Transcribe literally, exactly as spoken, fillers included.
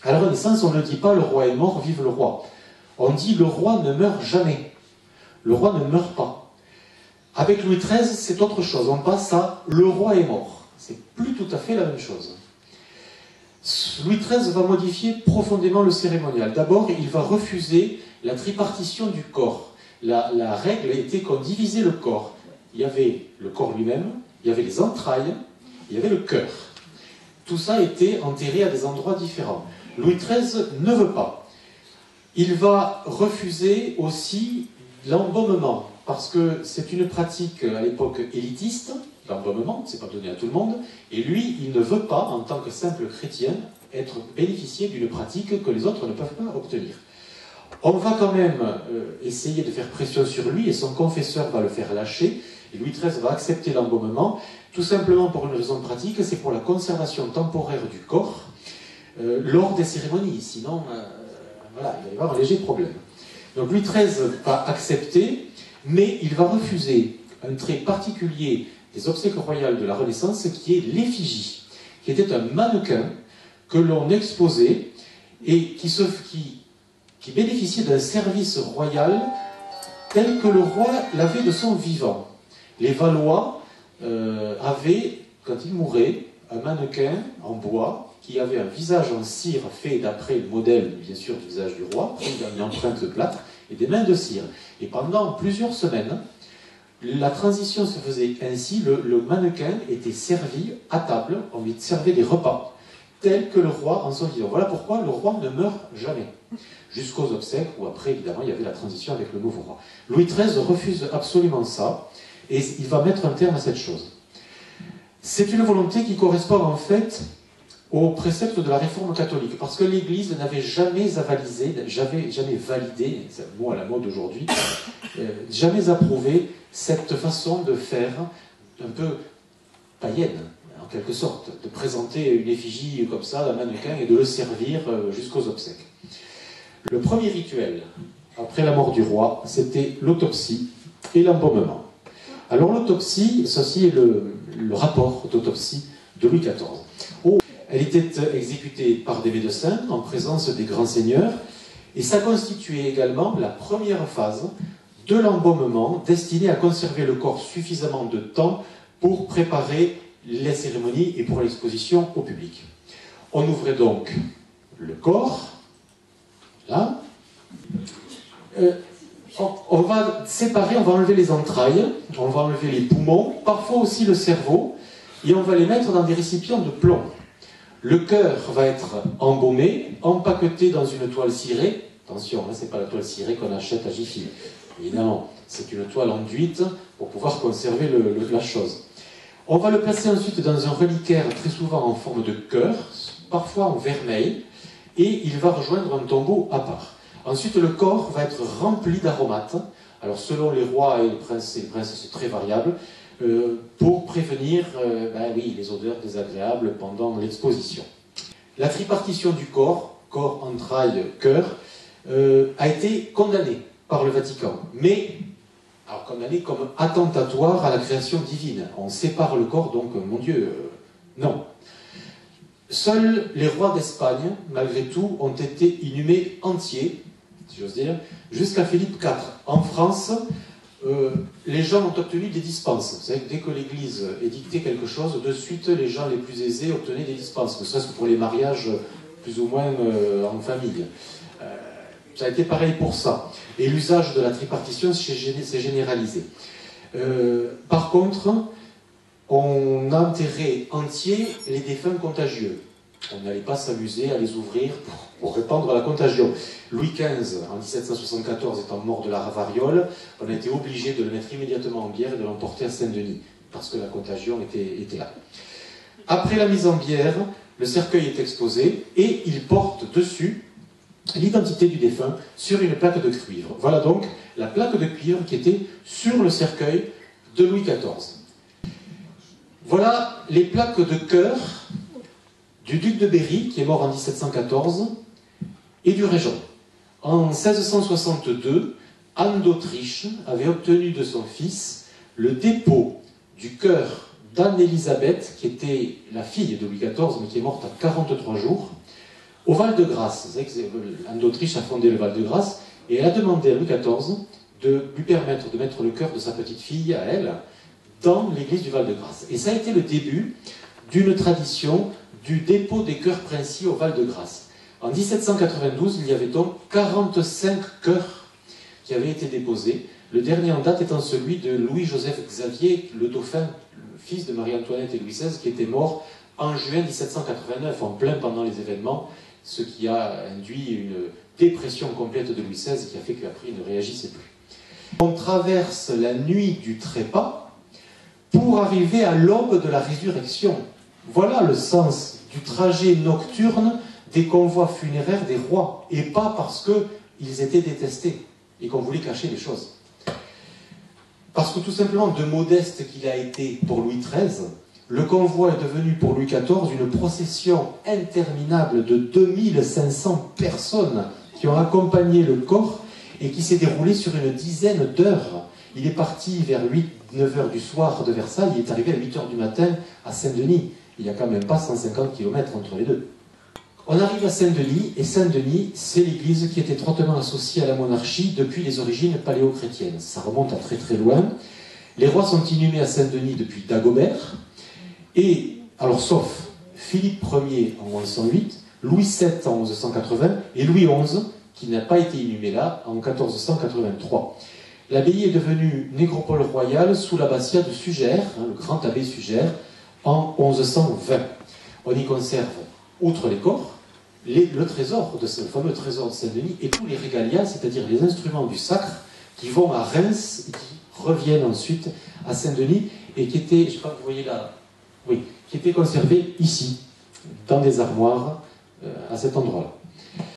À la Renaissance, on ne dit pas « le roi est mort, vive le roi ». On dit « le roi ne meurt jamais ». Le roi ne meurt pas. Avec Louis treize, c'est autre chose. On passe à « le roi est mort ». C'est plus tout à fait la même chose. Louis treize va modifier profondément le cérémonial. D'abord, il va refuser la tripartition du corps. La, la règle était qu'on divisait le corps. Il y avait le corps lui-même, il y avait les entrailles, il y avait le cœur. Tout ça était enterré à des endroits différents. Louis treize ne veut pas. Il va refuser aussi l'embaumement, parce que c'est une pratique à l'époque élitiste, l'embaumement, c'est pas donné à tout le monde, et lui, il ne veut pas, en tant que simple chrétien, être bénéficié d'une pratique que les autres ne peuvent pas obtenir. On va quand même euh, essayer de faire pression sur lui, et son confesseur va le faire lâcher, et Louis treize va accepter l'embaumement, tout simplement pour une raison pratique, c'est pour la conservation temporaire du corps, euh, lors des cérémonies, sinon, euh, voilà, il va y avoir un léger problème. Donc Louis treize va accepter, mais il va refuser un trait particulier des obsèques royales de la Renaissance, qui est l'effigie, qui était un mannequin que l'on exposait et qui, se, qui, qui bénéficiait d'un service royal tel que le roi l'avait de son vivant. Les Valois euh, avaient, quand ils mouraient, un mannequin en bois qui avait un visage en cire fait d'après le modèle, bien sûr, du visage du roi, une empreinte de plâtre, et des mains de cire. Et pendant plusieurs semaines, la transition se faisait ainsi, le, le mannequin était servi à table, on lui servait des repas, tels que le roi en son vivant. Voilà pourquoi le roi ne meurt jamais, jusqu'aux obsèques, où après, évidemment, il y avait la transition avec le nouveau roi. Louis treize refuse absolument ça, et il va mettre un terme à cette chose. C'est une volonté qui correspond en fait aux préceptes de la réforme catholique, parce que l'Église n'avait jamais avalisé, jamais, jamais validé, c'est un mot à la mode aujourd'hui, euh, jamais approuvé cette façon de faire un peu païenne, en quelque sorte, de présenter une effigie comme ça, un mannequin, et de le servir jusqu'aux obsèques. Le premier rituel, après la mort du roi, c'était l'autopsie et l'embaumement. Alors l'autopsie, ceci est le, le rapport d'autopsie de Louis quatorze. Oh, elle était exécutée par des médecins en présence des grands seigneurs, et ça constituait également la première phase de l'embaumement destiné à conserver le corps suffisamment de temps pour préparer les cérémonies et pour l'exposition au public. On ouvrait donc le corps, là. Euh, on, on va séparer, on va enlever les entrailles, on va enlever les poumons, parfois aussi le cerveau, et on va les mettre dans des récipients de plomb. Le cœur va être embaumé, empaqueté dans une toile cirée. Attention, ce n'est pas la toile cirée qu'on achète à Jiffy. Évidemment, c'est une toile enduite pour pouvoir conserver le, le, la chose. On va le placer ensuite dans un reliquaire très souvent en forme de cœur, parfois en vermeil, et il va rejoindre un tombeau à part. Ensuite, le corps va être rempli d'aromates. Alors, selon les rois et les princes, et les princes c'est très variable, euh, pour prévenir euh, ben oui, les odeurs désagréables pendant l'exposition. La tripartition du corps, corps, entrailles, cœur, euh, a été condamnée par le Vatican, mais alors condamné comme attentatoire à la création divine. On sépare le corps, donc, mon Dieu, euh, non. Seuls les rois d'Espagne, malgré tout, ont été inhumés entiers, si j'ose dire, jusqu'à Philippe quatre. En France, euh, les gens ont obtenu des dispenses. Vous savez que dès que l'Église édictait quelque chose, de suite, les gens les plus aisés obtenaient des dispenses, ne serait-ce que pour les mariages plus ou moins euh, en famille. Euh, ça a été pareil pour ça. Et l'usage de la tripartition s'est généralisé. Euh, par contre, on enterrait entiers les défunts contagieux. On n'allait pas s'amuser à les ouvrir pour, pour répandre la contagion. Louis quinze, en dix-sept cent soixante-quatorze, étant mort de la variole, on a été obligé de le mettre immédiatement en bière et de l'emporter à Saint-Denis, parce que la contagion était, était là. Après la mise en bière, le cercueil est exposé et il porte dessus l'identité du défunt sur une plaque de cuivre. Voilà donc la plaque de cuivre qui était sur le cercueil de Louis quatorze. Voilà les plaques de cœur du duc de Berry, qui est mort en dix-sept cent quatorze, et du régent. En seize cent soixante-deux, Anne d'Autriche avait obtenu de son fils le dépôt du cœur d'Anne-Élisabeth, qui était la fille de Louis quatorze, mais qui est morte à quarante-trois jours, Au Val-de-Grâce, vous savez que Anne d'Autriche a fondé le Val-de-Grâce, et elle a demandé à Louis quatorze de lui permettre de mettre le cœur de sa petite fille, à elle, dans l'église du Val-de-Grâce. Et ça a été le début d'une tradition du dépôt des chœurs princiers au Val-de-Grâce. En mille sept cent quatre-vingt-douze, il y avait donc quarante-cinq chœurs qui avaient été déposés, le dernier en date étant celui de Louis-Joseph Xavier, le dauphin, le fils de Marie-Antoinette et Louis seize, qui était mort en juin mille sept cent quatre-vingt-neuf, en plein pendant les événements, ce qui a induit une dépression complète de Louis seize qui a fait qu'après il ne réagissait plus. On traverse la nuit du trépas pour arriver à l'aube de la résurrection. Voilà le sens du trajet nocturne des convois funéraires des rois, et pas parce qu'ils étaient détestés et qu'on voulait cacher les choses. Parce que tout simplement, de modeste qu'il a été pour Louis treize, le convoi est devenu pour Louis quatorze une procession interminable de deux mille cinq cents personnes qui ont accompagné le corps et qui s'est déroulée sur une dizaine d'heures. Il est parti vers huit neuf heures du soir de Versailles, il est arrivé à huit heures du matin à Saint-Denis. Il n'y a quand même pas cent cinquante kilomètres entre les deux. On arrive à Saint-Denis, et Saint-Denis, c'est l'église qui est étroitement associée à la monarchie depuis les origines paléo-chrétiennes. Ça remonte à très très loin. Les rois sont inhumés à Saint-Denis depuis Dagobert, et, alors sauf Philippe Ier en mille cent huit, Louis sept en mille cent quatre-vingts, et Louis onze, qui n'a pas été inhumé là, en mille quatre cent quatre-vingt-trois. L'abbaye est devenue nécropole royale sous l'abbatiat de Sugère, hein, le grand abbé Sugère, en mille cent vingt. On y conserve, outre les corps, les, le trésor, de ce fameux trésor de Saint-Denis, et tous les régalias, c'est-à-dire les instruments du sacre, qui vont à Reims et qui reviennent ensuite à Saint-Denis, et qui étaient, je ne sais pas, vous voyez là, oui, qui étaient conservés ici, dans des armoires, euh, à cet endroit-là.